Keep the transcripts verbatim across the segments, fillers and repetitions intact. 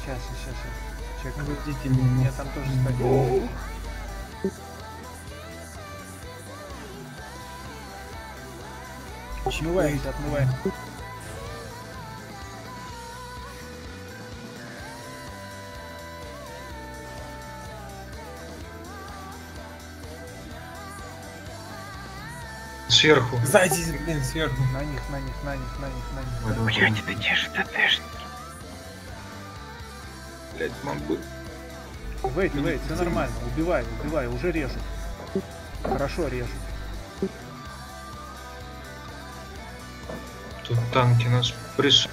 Сейчас, сейчас, сейчас. Чек. Ну, вы ждите меня. Я там тоже стою. Отмываемся, отмываем. Сверху. Сзади, блин, сверху. На них, на них, на них, на них, на них. Ой, давай, Блядь, это те же ТТшники. блядь, могу. Вейт, вейт, все нормально. Убивай, убивай, уже режут. Хорошо режут. Тут танки нас прессуют.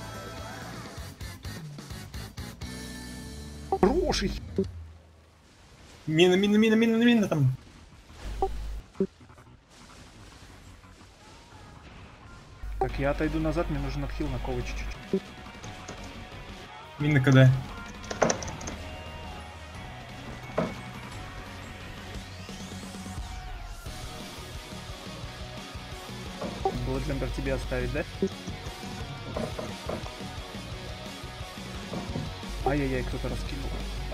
Хороший. Мина, мина, мина, мина, мина там. Так, я отойду назад, мне нужен отхил на Ковы чуть-чуть. Мина когда? Было джемпер тебе оставить, да? Ай-яй-яй, кто-то раскинул.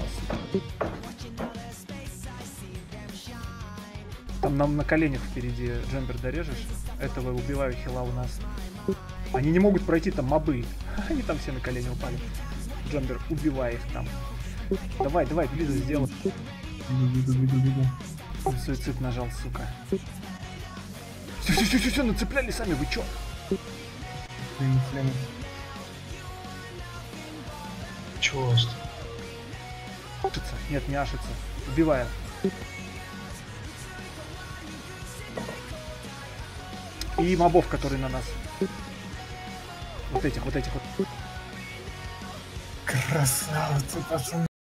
Там нам на коленях впереди джемпер дорежешь. Этого убиваю хила у нас. Они не могут пройти, там мобы. Они там все на колени упали. Джемпер, убивай их там. Давай, давай, близко сделай. Иду, иду, иду, иду. Суицид нажал, сука. Все, все, все, все, все, нацепляли сами, вы чё? Хрен, хрен. Чего у вас? Ашится? Нет, не ашится. Убиваю. И мобов, которые на нас. Вот этих, вот этих вот. Красавцы, пацаны.